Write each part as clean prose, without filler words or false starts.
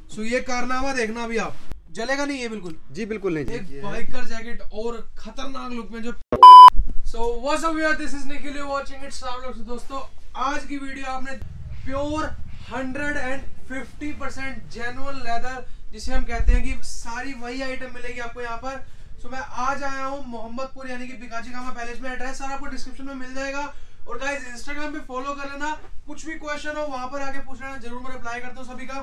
सो ये कारनामा देखना अभी आप, जलेगा नहीं ये बिल्कुल। जी बिल्कुल नहीं। एक बाइकर जैकेट और खतरनाक लुक में जो। सो व्हाट्स अप यार, this is Nikhil, you watching it's travellers. दोस्तों आज की वीडियो आपने प्योर 150% जेन्युइन लेदर, जिसे हम कहते हैं कि सारी वही आइटम मिलेगी आपको यहाँ पर। सो मैं आज आया हूँ मोहम्मदपुर यानी कि बिकाजी खामा पैलेस में। एड्रेस सारा आपको डिस्क्रिप्शन में मिल जाएगा। और गाइस इंस्टाग्राम पे फॉलो कर लेना, कुछ भी क्वेश्चन हो वहां पर आके पूछ लेना, जरूर मैं रिप्लाई करता हूँ सभी का।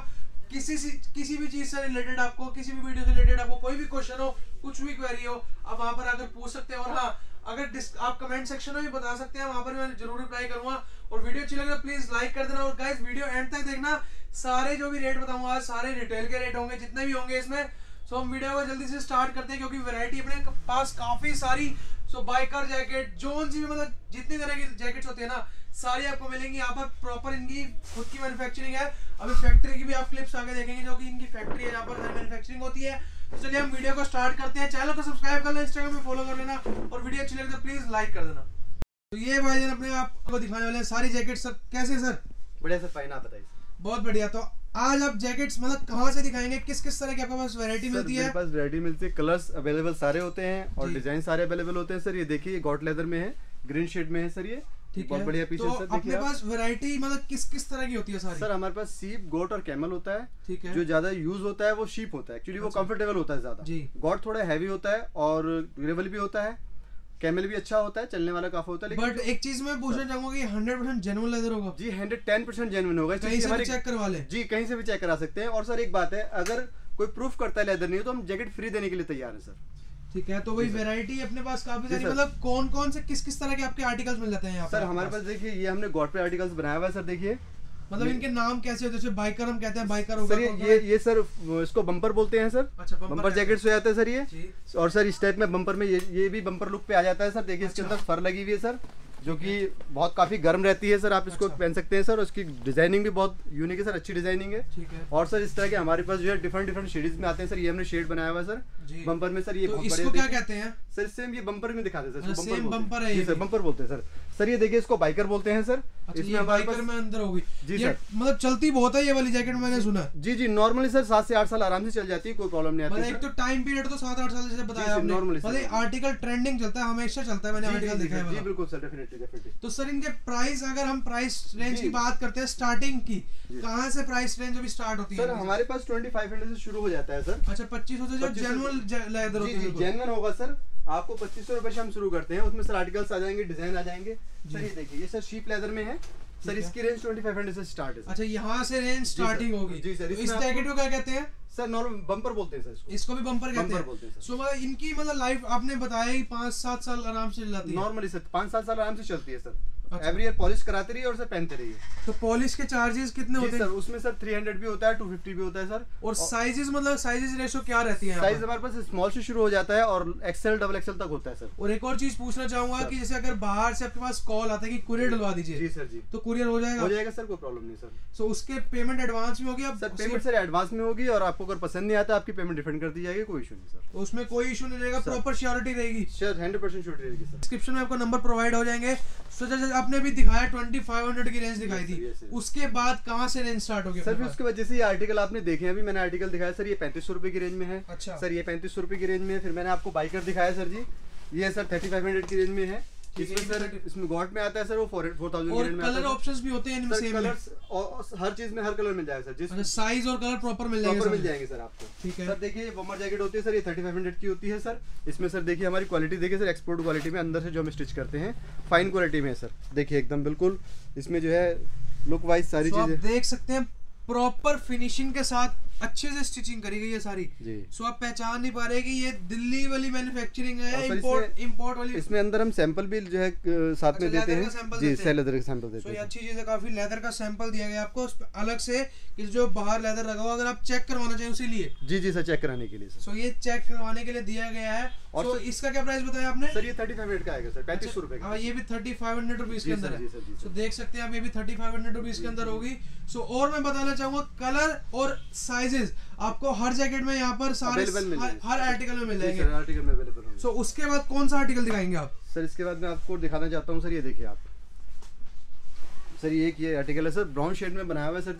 किसी भी चीज से रिलेटेड आपको, किसी भी वीडियो से रिलेटेड आपको कोई भी क्वेश्चन हो, कुछ भी क्वेरी हो, आप वहां पर आकर पूछ सकते हैं। और हाँ, अगर आप कमेंट सेक्शन में भी बता सकते हैं, वहां पर मैं जरूर रिप्लाई करूंगा। और वीडियो अच्छी लगे तो प्लीज लाइक कर देना। और गाइस वीडियो एंड तक देखना, सारे जो भी रेट बताऊंगा आज सारे रिटेल के रेट होंगे जितने भी होंगे इसमें। सो हम वीडियो को जल्दी से स्टार्ट करते हैं क्योंकि वैरायटी अपने पास काफी सारी। सो बाइकर जैकेट, जोन सी भी, मतलब जितनी तरह की जैकेट्स होती है ना, सारी आपको मिलेंगी यहाँ पर। प्रॉपर इनकी खुद की मैन्युफैक्चरिंग है। अभी फैक्ट्री की भी आप क्लिप्स आगे देखेंगे जो कि इनकी फैक्ट्री है, यहाँ पर मैन्युफैक्चरिंग होती है। तो चलिए हम वीडियो को स्टार्ट करते हैं। चैनल को सब्सक्राइब कर लेना, इंस्टाग्राम पे फॉलो कर लेना, और वीडियो अच्छी लगे तो प्लीज लाइक कर देना। तो ये भाईजान अपने आपको दिखाने वाले हैं सारी जैकेट। सर कैसे सर? बढ़िया सर, फाइन, आप बताइए। बहुत बढ़िया। तो आज आप जैकेट्स मतलब कहाँ से दिखाएंगे, किस किस तरह की आपके पास वैरायटी मिलती है? मेरे पास वैरायटी मिलती है, कलर्स अवेलेबल सारे होते हैं और डिजाइन सारे अवेलेबल होते हैं सर। ये देखिए गॉट लेदर में है, ग्रीन शेड में है सर। ये बहुत बढ़िया पीस है सर। अपने पास वैरायटी मतलब किस किस तरह की होती है सारी? सर हमारे पास सीप, गोट और कैमल होता है। ठीक है। जो ज्यादा यूज होता है वो शीप होता है, एक्चुअली वो कंफर्टेबल होता है ज्यादा। गोट थोड़ा हैवी होता है और ड्यूरेबल भी होता है। कैमल भी अच्छा होता है, चलने वाला काफी होता है। बट एक चीज मैं पूछना चाहूंगा कि 100% जेन्युइन लेदर होगा? जी 110% जेन्युइन होगा। कहीं से भी चेक करवा ले? जी कहीं से भी चेक करा सकते हैं। और सर एक बात है, अगर कोई प्रूफ करता है लेदर नहीं हो तो हम जैकेट फ्री देने के लिए तैयार है सर। ठीक है। तो वही वैरायटी अपने पास काफी सारी, मतलब कौन कौन से किस किस तरह के आपके आर्टिकल्स मिल जाते हैं यहाँ पर? सर हमारे पास देखिए ये हमने गॉट पे आर्टिकल्स बनाया हुआ है सर। देखिए मतलब इनके नाम कैसे होते हैं? जैसे बाइकर हम कहते हैं, बाइकर होगा सर। ये सर इसको बम्पर बोलते हैं सर। अच्छा, बम्पर जैकेट्स हो जाता है सर ये। और सर इस टाइप में बम्पर में ये भी बम्पर लुक पे आ जाता है सर। देखिए इसके अंदर फर लगी हुई है सर, जो कि बहुत काफी गर्म रहती है सर। आप इसको पहन सकते हैं सर। उसकी डिजाइनिंग भी बहुत यूनिक है सर, अच्छी डिजाइनिंग है। ठीक है। और सर इस तरह के हमारे पास जो है डिफरेंट शेड्स में आते हैं सर। ये हमने शेड बनाया हुआ है सर बम्पर में सर। ये तो इसको क्या कहते हैं सर? सेम ये बम्पर में दिखाते हैं सर। सेम बम्पर है ये सर, बम्पर बोलते हैं सर। सर ये देखिए इसको बाइकर बोलते हैं सर। इसमें बाइकर में अंदर होगी जी सर। मतलब चलती बहुत है ये वाली जैकेट, मैंने सुना। जी जी नॉर्मली सर 7 से 8 साल आराम से चल जाती है, कोई प्रॉब्लम नहीं आती। एक तो टाइम पीरियड तो 7-8 साल जैसे बताया आपने। मतलब आर्टिकल ट्रेंडिंग चलता है, हमेशा चलता है, मैंने आर्टिकल देखा है। जी बिल्कुल सर, डेफिनेटली। तो सर इनके प्राइस, अगर हम प्राइस रेंज की बात करते हैं स्टार्टिंग की, कहाँ से प्राइस रेंज अभी स्टार्ट होती है? सर हमारे पास 2500 से शुरू हो जाता है सर। अच्छा 2500 से जो जेन्युइन लेदर होती है? जेन्युइन होगा सर। आपको 2500 रुपए से हम शुरू करते हैं। उसमें सर आर्टिकल्स आ जाएंगे, डिजाइन आ जाएंगे सर। ये देखिए ये सर शीप लेदर में है सर। इसकी रेंज 2500 से स्टार्ट है। अच्छा यहाँ से रेंज स्टार्टिंग होगी? जी सर। इस जैकेट को क्या कहते हैं सर? नॉर्मल बम्पर बोलते हैं सर इसको भी बम्पर कहते हैं। सो मतलब इनकी मतलब लाइफ आपने बताया ही 5-7 साल आराम से चलाती है नॉर्मली सर। 5-7 साल आराम से चलती है सर। एवरी ईयर पॉलिश कराते रहिए और सर पहनते रहिए। तो पॉलिश के चार्जेस कितने होते हैं सर? उसमें सर 300 भी होता है, 250 भी होता है सर। और साइजेस, मतलब साइजेस रेशो क्या रहती है? साइज हमारे पास स्मॉल से शुरू हो जाता है और एक्सएल, डबल एक्सएल तक होता है सर। और एक और चीज पूछना चाहूंगा कि जैसे अगर बाहर से आपके पास कॉल आता है कि कुरियर डलवा दीजिए, जी सर जी, तो कुरियर हो जाएगा? हो जाएगा सर, कोई प्रॉब्लम नहीं सर। सो उसके पेमेंट एडवांस में होगी? अब सर पेमेंट सर एडवांस में होगी और आपको अगर पसंद नहीं आता आपकी पेमेंट रिफंड कर दी जाएगी, कोई इशू नहीं सर। उसमें कोई इशू नहीं रहेगा, प्रॉपर श्योरिटी रहेगी सर। 100% श्योरिटी रहेगी सर। डिस्क्रिप्शन में आपको नंबर प्रोवाइड हो जाएंगे। सो जैसे आपने भी दिखाया 2500 की रेंज दिखाई थी, उसके बाद कहाँ से रेंज स्टार्ट होगी? सर फिर उसके बाद जैसे ये आर्टिकल आपने देखे, अभी मैंने आर्टिकल दिखाया सर, ये 3500 रुपए की रेंज में है। अच्छा सर, ये 3500 रुपए की रेंज में है। फिर मैंने आपको बाइकर दिखाया सर जी, ये सर 3500 की रेंज में है। इसमें सर इसमें गॉट में आता है सर वो 4000 की रेंज में आता है। कलर ऑप्शंस भी होते हैं इनमें? सेम कलर्स और हर चीज में हर कलर मिल जाएगा सर। जिस साइज और कलर प्रॉपर मिल जाएंगे सर आपको। ठीक है सर। देखिए ये बॉमर जैकेट होती है सर, ये 3500 की होती है सर। इसमें सर देखिए हमारी क्वालिटी देखिए सर, एक्सपोर्ट क्वालिटी में अंदर से जो हम स्टिच करते हैं फाइन क्वालिटी में है सर। देखिए एकदम बिल्कुल इसमें जो है लुक वाइज सारी चीजें आप देख सकते हैं, प्रॉपर फिनिशिंग के साथ अच्छे से स्टिचिंग करी गई है सारी जी। सो आप पहचान नहीं पा रहे कि ये दिल्ली वाली मैन्युफैक्चरिंग है, इंपोर्ट वाली। इसमें अंदर हम सैंपल भी जो है साथ में देते हैं जी, लेदर का सैंपल देते हैं। ये अच्छी चीज है, काफी लेदर का सैंपल दिया गया आपको अलग से कि जो बाहर लेदर लगा हुआ अगर आप चेक करवाना चाहिए उसी लिए। जी जी सर, चेक कराने के लिए सर। सो ये चेक करवाने के लिए दिया गया है। और इसका क्या प्राइस बताया आपने? सर ये 3500 का आएगा सर, 3500 रुपए का। ये भी 3500 रुपीज के अंदर है। सो देख सकते हैं आप, ये भी 3500 रुपीज के अंदर होगी। सो और मैं बताना चाहूंगा कलर और साइजेस आपको हर जैकेट में यहाँ पर सारे हर आर्टिकल में मिल जाएंगे। आर्टिकल में अवेलेबल होंगे। सो उसके बाद कौन सा आर्टिकल दिखाएंगे आप? सर इसके बाद मैं आपको दिखाना चाहता हूँ सर, ये देखिए आप सर, ये एक ये आर्टिकल है सर, ब्राउन शेड में बनाया हुआ है सर जी।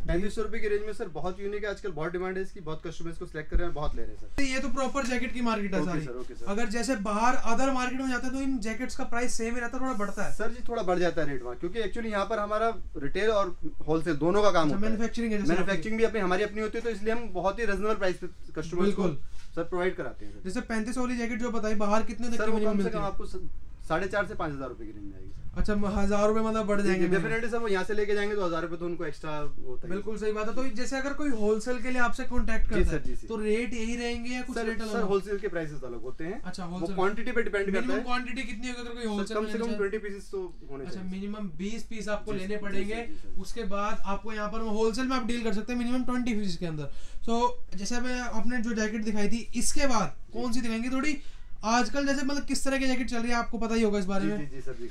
3500 रुपए की रेंज में सर बहुत यूनिक है, आजकल बहुत डिमांड है इसकी, बहुत कस्टमर्स को सिलेक्ट कर रहे हैं, बहुत ले रहे हैं सर। ये तो प्रॉपर जैकेट की मार्केट है सारी। सर। अगर जैसे बाहर अदर मार्केट में जाता है तो इन जैकेट्स का प्राइस सेम ही रहता है, थोड़ा बढ़ता है सर जी, थोड़ा बढ़ जाता है रेट वहाँ, क्योंकि एक्चुअली यहाँ पर हमारा रिटेल और होलसेल दोनों का काम होता है। मैन्युफैक्चरिंग भी हमारी अपनी होती है, तो इसलिए हम बहुत ही रीजनेबल प्राइस पे कस्टमर्स को सर प्रोवाइड कराते हैं। जैसे 3500 वाली जैकेट जो बताई, बाहर कितने तक की मिनिमम मिलती है? आपको 4,500 से 5,000 रुपए की रेंज में आएगी। अच्छा, 1000 रुपए मतलब बढ़ जाएंगे डेफिनेटली सर, वो यहाँ से लेके जाएंगे तो 1000 रुपए तो उनको एक्स्ट्रा होता है। बिल्कुल सही बात है। तो जैसे अगर कोई होलसेल के लिए आपसे कांटेक्ट करता है तो रेट यही रहेंगे या कुछ रेट अलग? सर होलसेल के प्राइसेस अलग होते हैं। अच्छा, वो क्वांटिटी पे डिपेंड करता है। क्वांटिटी कितनी होगी अगर कोई होलसेल? कम से कम 20 पीसेस तो होने चाहिए। अच्छा, मिनिमम 20 पीस आपको लेने पड़ेंगे। उसके बाद आपको यहाँ पर होलसेल में आप डील कर सकते हैं मिनिमम 20 पीस के अंदर। तो जैसे आपने जो जैकेट दिखाई थी, इसके बाद कौन सी दिखाएंगे? थोड़ी आजकल जैसे मतलब किस तरह की जैकेट चल रही है आपको पता ही होगा इस बारे में। जी सर,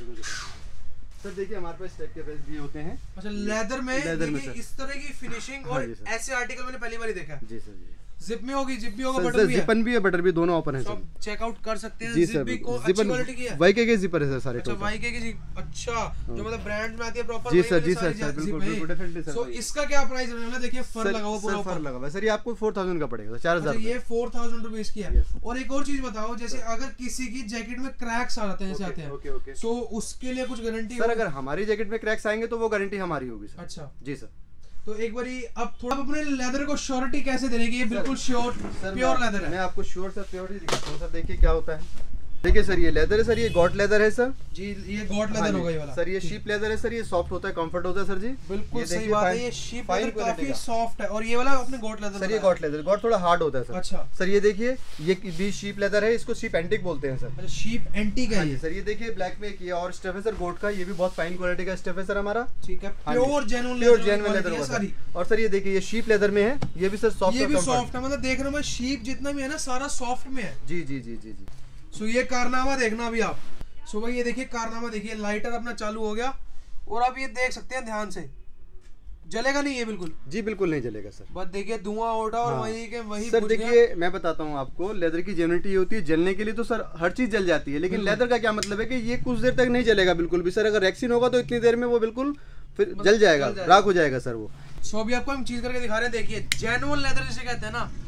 सर देखिए हमारे पास टाइप के भी होते हैं। अच्छा, लेदर में इस तरह की फिनिशिंग और ऐसे आर्टिकल मैंने पहली बार देखा है। जी सर, जी। जिप में होगी, जिप भी होगा, बटन भी है। जिपन भी है, बटन भी, दोनों ओपन है सर। चेक आउट कर सकते हैं। जी जिप सर, भी अच्छी क्वालिटी की है। वाईके के जिपर है सर सारे। अच्छा, वाईके की जिप। अच्छा, जो मतलब ब्रांड में आती है प्रॉपर। जी सर, जी सर, बिल्कुल डेफिनेटली सर। सो इसका क्या प्राइस रहने वाला है? देखिए फर लगा हुआ पूरा ऊपर। फर लगा हुआ है सर, ये आपको 4000 का पड़ेगा, 4000। ये 4000 रुपीस की है। और एक और चीज बताओ, जैसे अगर किसी की जैकेट में क्रैक्स आ जाते हैं, जैसे आते हैं, सो उसके लिए कुछ गारंटी सर? अगर हमारी जैकेट में क्रैक्स आएंगे तो वो गारंटी हमारी होगी सर। अच्छा जी सर। तो एक बारी अब थोड़ा अपने लेदर को श्योरिटी कैसे देने की? ये बिल्कुल श्योर प्योर लेदर है। मैं आपको श्योर सर प्योरिटी दिखाता हूं सर। देखिए क्या होता है। देखिए सर, ये लेदर है सर, ये गॉट लेदर है सर जी। ये गॉट लेदर होगा ये वाला सर। ये शीप लेदर है सर, ये सॉफ्ट होता है, कंफर्ट होता है सर जी। बिल्कुल सही बात है। ये शीप लेदर काफी सॉफ्ट है। और ये वाला अपने गॉट लेदर सर, ये गॉट लेदर, गॉट थोड़ा हार्ड होता है सर। अच्छा सर, ये देखिए, ये भी शीप लेदर है, इसको शीप एंटीक बोलते हैं सर। अच्छा, शीप एंटीक है ये सर। ये देखिए ब्लैक में एक ये और स्टफ है सर गोट का, ये भी बहुत फाइन क्वालिटी का स्टफ है सर हमारा। ठीक है, प्योर जेन्युइन लेदर होगा सर। और सर ये देखिए, ये शीप लेदर में है, ये भी सर सॉफ्ट, ये भी सॉफ्ट है। मतलब देखने में शीप जितना भी है ना, सारा सॉफ्ट में है। जी जी जी जी जी। सो ये कारनामा देखना अभी आप। सो भाई ये देखिए कारनामा, देखिए लाइटर अपना चालू हो गया। और आप ये देख सकते हैं ध्यान से, जलेगा नहीं ये बिल्कुल? जी बिल्कुल नहीं जलेगा सर। बस देखिए धुआं उठा और वही के वही। सर देखिए, मैं बताता हूँ आपको, लेदर की जेन्युइनिटी होती है। जलने के लिए तो सर हर चीज जल जाती है, लेकिन लेदर का क्या मतलब है कि ये कुछ देर तक नहीं जलेगा बिल्कुल भी सर। अगर रैक्सीन होगा तो इतनी देर में वो बिल्कुल फिर जल जाएगा, राख हो जाएगा सर वो। सो अभी आपको हम चीज करके दिखा रहे हैं। देखिए जेन्युइन लेदर जिसे कहते हैं ना,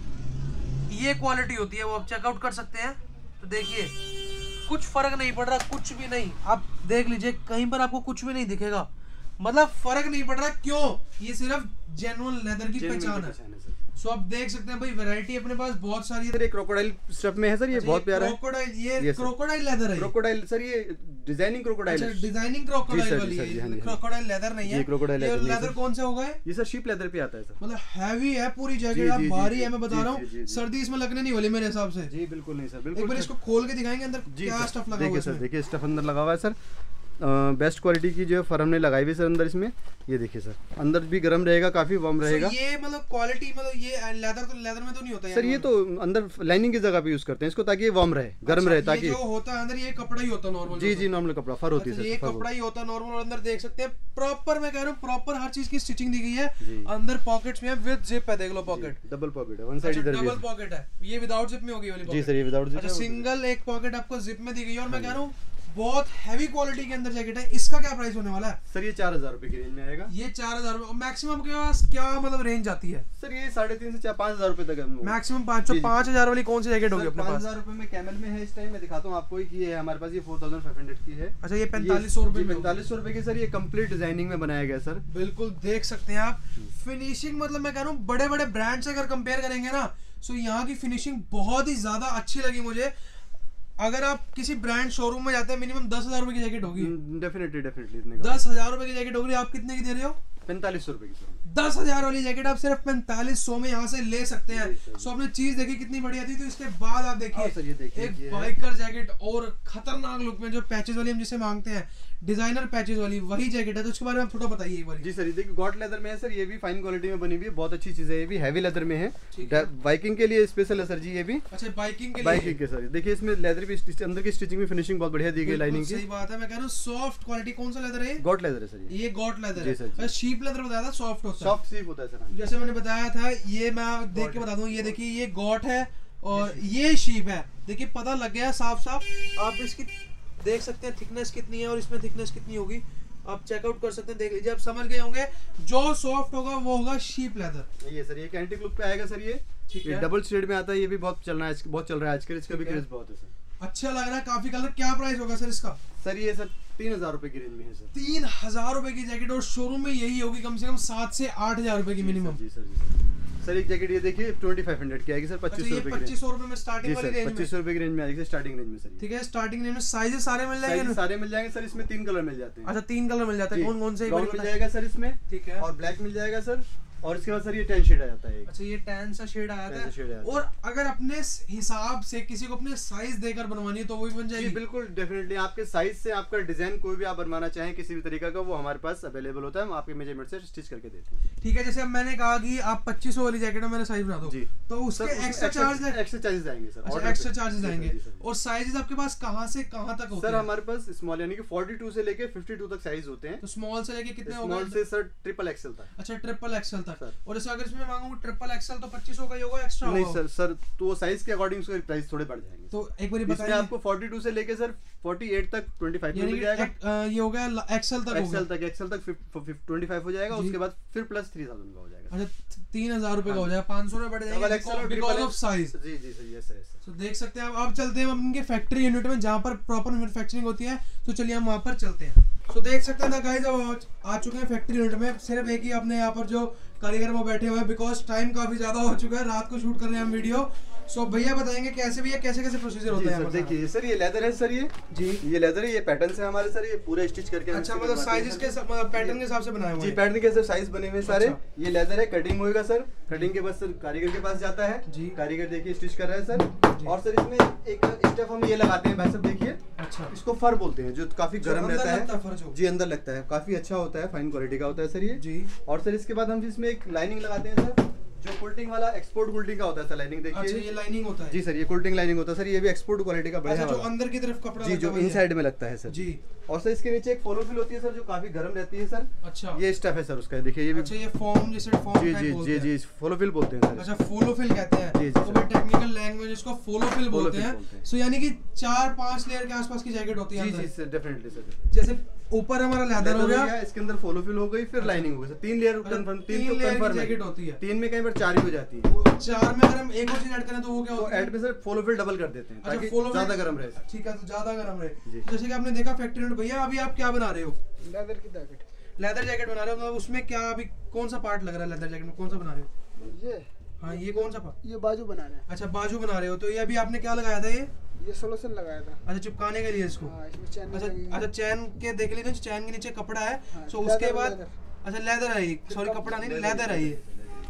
ये क्वालिटी होती है, वो आप चेकआउट कर सकते हैं। तो देखिए कुछ फर्क नहीं पड़ रहा, कुछ भी नहीं। आप देख लीजिए, कहीं पर आपको कुछ भी नहीं दिखेगा, मतलब फर्क नहीं पड़ रहा। क्यों? ये सिर्फ जेन्युइन लेदर की पहचान है। सो आप देख सकते हैं भाई, वैरायटी अपने पास बहुत सारी है। क्रोकोडाइल स्टफ में है सर, ये बहुत प्यारा है। क्रोकोडाइल, ये क्रोकोडाइल लेदर है। क्रोकोडाइल सर, ये डिजाइनिंग क्रोकोडाइल है। डिजाइनिंग क्रोकोडाइल वाली है, क्रोकोडाइल लेदर नहीं है। क्रोकोडाइल लेदर कौन सा होगा? ये सर शीप लेदर पे आता है सर। मतलब हैवी है पूरी जैकेट, आप भारी है, मैं बता रहा हूँ। सर्दी इसमें लगने नहीं वाली मेरे हिसाब से। जी बिल्कुल नहीं सर, बिल्कुल। एक बार इसको खोल के दिखाएंगे अंदर क्या स्टफ लगा हुआ है। सर देखिए, स्टफ अंदर लगा हुआ है सर। बेस्ट क्वालिटी की जो है फर हमने लगाई हुई सर अंदर इसमें। ये देखिए सर, अंदर भी गर्म रहेगा, काफी वार्म रहेगा। ये मतलब क्वालिटी, मतलब ये लेदर में तो नहीं होता है सर। ये तो अंदर लाइनिंग की जगह पे यूज करते हैं इसको, ताकि ये वार्म रहे, गर्म रहे, ताकि जो होता है अंदर ये कपड़ा ही होता है नॉर्मल। जी जी, नॉर्मल कपड़ा, फर होती है सर। ये कपड़ा ही होता है नॉर्मल। और अंदर देख सकते हैं प्रॉपर, मैं कह रहा हूँ प्रॉपर हर चीज की स्टिचिंग दी गई है। अंदर पॉकेट्स में है, विद जिप है, देख लो पॉकेट, डबल पॉकेट है, वन साइड इधर भी डबल पॉकेट है। ये विदाउट जिप में होगी वाली पॉकेट? जी सर, ये विदाउट जिप। अच्छा, सिंगल एक पॉकेट आपको जिप में दी गई है। और मैं कह रहा हूँ बहुत हैवी क्वालिटी के अंदर जैकेट है। इसका क्या प्राइस होने वाला है सर? ये 4000 रुपए की रेंज में आएगा। ये 4000 रुपए। मैक्सिमम के पास क्या मतलब रेंज आती है सर? ये 3.5 से 5000 रुपए तक है मैक्सिमम। 5000 वाली कौन सी जैकेट होगी अपने पास? 5000 रुपए में कैमल में है इस टाइम। मैं दिखाता हूँ आपको कि ये हमारे पास ये 4500 की है। अच्छा, ये 4500 रुपए, 4500 रुपए की सर। ये कंप्लीट डिजाइनिंग में बनाया गया सर। बिल्कुल देख सकते हैं आप फिनिशिंग। मतलब मैं कह रहा हूँ बड़े बड़े ब्रांड से अगर कंपेयर करेंगे ना, सो यहाँ की फिनिशिंग बहुत ही ज्यादा अच्छी लगी मुझे। अगर आप किसी ब्रांड शोरूम में जाते हैं, मिनिमम 10,000 रुपए की जैकेट होगी। डेफिनेटली इतने 10,000 रुपए की जैकेट होगी। आप कितने की दे रहे हो? 4500 रुपए की सर। 10,000 वाली जैकेट आप सिर्फ 4500 में यहाँ से ले सकते हैं। सो आपने चीज देखी कितनी बढ़िया थी। तो इसके बाद आप देखिए एक बाइकर जैकेट और खतरनाक लुक में, जो पैचेस वाली हम जिसे मांगते हैं, डिजाइनर पैचेस वाली, वही जैकेट है। तो उसके बारे में आप थोड़ा बताइए एक बार। जी सर, ये देखिए गॉट लेदर में है सर। ये भी फाइन क्वालिटी में बनी हुई है, बहुत अच्छी चीज है। ये भी हैवी लेदर में है, बाइकिंग के लिए स्पेशल है सर जी। ये भी अच्छा, बाइकिंग के सर। देखिए इसमें लेदर भी, अंदर की स्टिचिंग में फिनिशिंग बहुत बढ़िया दी गई, लाइनिंग की। सही बात है। मैं कह रहा हूँ सॉफ्ट क्वालिटी। कौन सा लेदर है? गॉट लेदर है सर। ये गॉट लेदर है। शीप लेदर बताया था, सॉफ्ट होता है, सॉफ्ट शीप होता है सर। जैसे मैंने बताया था। ये मैं देख के बता दूं, ये देखिए ये गॉट है और ये शीप है। देखिए पता लग गया साफ साफ। आप इसकी देख सकते हैं थिकनेस कितनी है और इसमें थिकनेस कितनी होगी। आप चेकआउट कर सकते हैं, देख लीजिए, आप समझ गए होंगे जो सॉफ्ट होगा वो होगा शीप लेदर। ये सर ये एंटीक लुक पे आएगा सर, ये ठीक है, डबल शेड में आता है, ये भी बहुत चल रहा है, बहुत चल रहा है आजकल, इसका भी क्रेज बहुत है सर। अच्छा लग रहा है काफी कलर। क्या प्राइस होगा सर इसका? सर ये सर 3000 रुपए की रेंज में है सर। 3000 रुपए की जैकेट, और शोरूम में यही होगी कम से कम 7 से 8000 रुपए की मिनिमम। जी सर, सर एक जैकेट ये देखिए 2500 की आएगी सर, 2500 रुपए की। 2500 रुपए में स्टार्टिंग वाली रेंज में, 2500 रुपए की रेंज में आएगी स्टार्टिंग रेंज में सर। ठीक है, स्टार्टिंग रेंज में साइजेस सारे मिल जाएंगे? सारे मिल जाएंगे सर, इसमें 3 कलर मिल जाते हैं। अच्छा 3 कलर मिल जाते हैं, कौन कौन से? ब्राउन मिल जाएगा सर इसमें, ठीक है, और ब्लैक मिल जाएगा सर, और इसके बाद सर ये 10 शेड आ जाता है। अच्छा ये 10 सा शेड आया था। और अगर अपने हिसाब से किसी को अपने साइज देकर बनवानी है तो वो भी बन जाएगी? बिल्कुल डेफिनेटली, आपके साइज से आपका डिजाइन कोई भी आप बनवाना चाहें किसी भी तरीका का, वो हमारे पास अवेलेबल होता है, हम आपके मेजरमेंट से स्टिच करके देते हैं। ठीक है, जैसे अब मैंने कहा कि आप 2500 वाली जैकेट में मेरा साइज बना दो जी, तो उसके एक्स्ट्रा चार्जेस आएंगे सर। अच्छा एक्स्ट्रा चार्जेस आएंगे। और साइजेस आपके पास कहां से कहां तक होते हैं? सर हमारे पास स्मॉल यानी कि 42 से लेके 52 तक साइज होते हैं। तो स्मॉल से लेके कितने होगा? स्मॉल से सर ट्रिपल एक्सएल तक। अच्छा ट्रिपल एक्सएल तक। और जैसे अगर इसमें मांगूं ट्रिपल एक्सएल तो 2500 का ही होगा, एक्स्ट्रा होगा? नहीं सर तो साइज के अकॉर्डिंग उसके प्राइस थोड़े बढ़ जाएंगे। तो एक बार बताइए, इसमें आपको 42 से लेके सर 48 तक 25 मिल जाएगा। ये हो गया एक्सएल तक, एक्सएल तक 25 हो जाएगा, उसके बाद फिर प्लस 3000 का हो जाएगा। अच्छा 3000 रुपए का हो जाएगा, 500 रुपए बढ़ जाएगा बिकॉज़ ऑफ साइज। जी जी सर, यस सर। तो देख सकते हैं अब चलते हैं हम इनके फैक्ट्री यूनिट में जहाँ पर प्रॉपर मैन्युफैक्चरिंग होती है, तो चलिए हम वहाँ पर चलते हैं। तो देख सकते हैं गाइस अब आ चुके हैं फैक्ट्री यूनिट में। सिर्फ एक ही अपने यहाँ पर जो कारीगर वो बैठे हुए हैं, बिकॉज टाइम काफी ज्यादा हो चुका है, रात को शूट कर रहे हैं हम वीडियो। सो भैया बताएंगे कैसे भैया कैसे कैसे प्रोसीजर होता है? देखिए सर ये लेदर है सर, ये जी ये लेदर है, ये पैटर्न है हमारे सर, ये पूरे स्टिच करके। अच्छा मतलब साइजेस के पैटर्न के हिसाब से बनाए हुए हैं? जी पैटर्न के हिसाब साइज बने हुए सारे। ये लेदर है, कटिंग होएगा सर, कटिंग के बाद सर कारीगर के पास जाता है जी, कारीगर देखिए स्टिच कर रहा है सर। और सर इसमें एक स्टेप हम ये लगाते हैं भाई साहब, देखिए अच्छा इसको फर बोलते हैं, जो काफी गर्म रहता है जी, अंदर लगता है, काफी अच्छा होता है, फाइन क्वालिटी का होता है सर ये जी। और सर इसके बाद हम इसमें एक लाइनिंग लगाते हैं सर, जो कोल्टिंग वाला एक्सपोर्ट कोल्टिंग का होता है सर, लाइनिंग देखिए। अच्छा ये लाइनिंग होता है जी सर, ये कोल्टिंग लाइनिंग होता है सर, ये भी एक्सपोर्ट क्वालिटी का बढ़िया। अच्छा जो अंदर की तरफ कपड़ा जी, जो इनसाइड में लगता है सर जी। और सर इसके नीचे एक फॉलो फिल होती है सर, जो काफी गर्म रहती है सर। अच्छा ये स्टफ है सर उसका, देखिए ये भी। अच्छा ये फॉर्म जैसे फॉर्म जी जी जी जी फॉलो फिल बोलते हैं सर। अच्छा फॉलो फिल कहते हैं जी, तो भाई टेक्निकल लैंग्वेज इसको फॉलो फिल बोलते हैं। सो यानी कि 4-5 लेयर के आसपास की जैकेट होती है जी सर, डेफिनेटली सर। जैसे ऊपर हमारा लेदर हो गया, इसके अंदर फॉलो फिल हो गई, फिर लाइनिंग हो गई सर। 3 लेयर कंफर्म, 3 तो कंफर्म जैकेट होती है। 3 में कई बार 4 भी हो जाती है। 4 में अगर हम एक और चीज ऐड करें तो वो क्या होता है? ऐड में सर फॉलो फिल डबल कर देते हैं ताकि ज्यादा गर्म रहे। ठीक है, तो ज्यादा गर्म रहे। जैसे कि आपने देखा फैक्ट्री यूनिट, भैया अभी आप क्या बना रहे हो? लेदर की जैकेट। लेदर जैकेट बना रहे हो, तो उसमें क्या अभी कौन सा पार्ट लग रहा है लेदर जैकेट में? कौन सा बना रहे हो? ये हाँ, ये कौन सा पार्ट? ये बाजू बना रहे हैं। अच्छा बाजू बना रहे हो, तो ये अभी आपने क्या लगाया था? ये सोल्यूशन लगाया था। अच्छा चिपकाने के लिए इसको। हाँ, इसमें चैन। अच्छा चैन के देख लीजिए, चैन के नीचे कपड़ा है। सो उसके बाद अच्छा लेदर है, सॉरी कपड़ा नहीं लेदर है ये,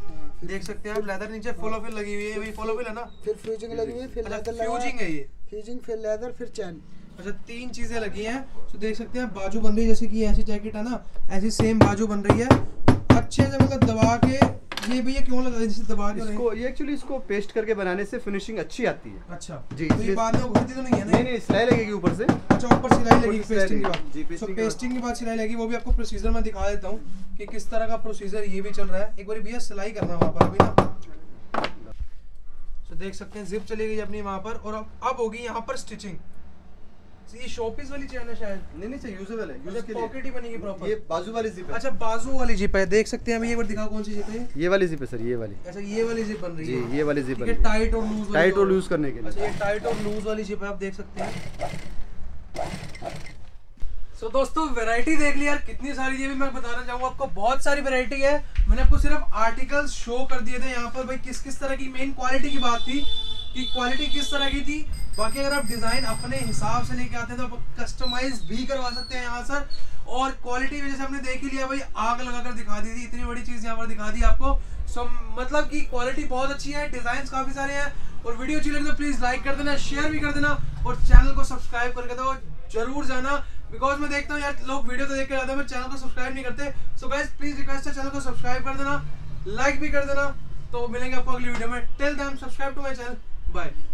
देख सकते हैं आप। लेदर नीचे फॉलो फिल लगी हुई है, वही फॉलो फिल है ना? फिर फ्यूजिंग लगी हुई है, फिर लेदर फ्यूजिंग है ये, फ्यूजिंग फिर लेदर फिर चैन। अच्छा 3 चीजें लगी हैं। तो देख सकते हैं बाजू बन रही है, जैसे कि ऐसी जैकेट है ना, ऐसी सेम बाजू बन रही है अच्छे से, मतलब दबा के। ये भैया क्यों लगा जैसे दबा के? इसको ये एक्चुअली इसको पेस्ट करके बनाने से फिनिशिंग अच्छी आती है। अच्छा जी, तो ये बाद में उभरती तो नहीं है ना? नहीं सिलाई लगेगी ऊपर से। अच्छा ऊपर सिलाई लगेगी पेस्टिंग के बाद जी, पेस्टिंग के बाद सिलाई लगेगी। वो भी आपको प्रोसीजर में दिखा देता हूँ कि किस तरह का प्रोसीजर ये भी चल रहा है। एक बार भैया सिलाई करना वहाँ पर अभी ना, तो देख सकते हैं जिप चली गई अपनी वहाँ पर, और अब होगी यहाँ पर स्टिचिंग। ये शॉपीस वाली चैन है शायद? नहीं सर यूजेबल है, यूज के लिए पॉकेट ही बनेगी प्रॉपर। ये बाजू वाली जिप है। अच्छा बाजू वाली जिप है, देख सकते हैं हम। एक बार दिखाओ कौन सी जिप है? ये वाली जिप है सर, ये वाली। अच्छा ये वाली जिप बन रही है जी, ये वाली जिप है टाइट और लूज, टाइट और लूज करने के लिए। अच्छा ये टाइट और लूज वाली जिप है, आप देख सकते हैं। सो दोस्तों वैरायटी देख ली यार कितनी सारी, ये भी मैं बताना चाहूँगा आपको, बहुत सारी वैरायटी है। मैंने आपको सिर्फ आर्टिकल्स शो कर दिए थे यहाँ पर, भाई किस किस तरह की मेन क्वालिटी की बात थी कि क्वालिटी किस तरह की थी। बाकी अगर आप डिजाइन अपने हिसाब से लेके आते हैं तो आप कस्टमाइज भी करवा सकते हैं यहाँ सर। और क्वालिटी भी जैसे हमने देख ही लिया भाई, आग लगाकर दिखा दी थी, इतनी बड़ी चीज यहाँ पर दिखा दी आपको। सो मतलब कि क्वालिटी बहुत अच्छी है, डिजाइन काफी सारे हैं। और वीडियो अच्छी लगे तो प्लीज लाइक कर देना, शेयर भी कर देना, और चैनल को सब्सक्राइब करके दो जरूर जाना, बिकॉज मैं देखता हूँ यार लोग वीडियो तो देख के जाते हैं, चैनल को सब्सक्राइब नहीं करते। सो गाइस प्लीज रिक्वेस्ट है, चैनल को सब्सक्राइब कर देना, लाइक भी कर देना। तो मिलेंगे आपको अगली वीडियो में। Till then subscribe to my channel, bye.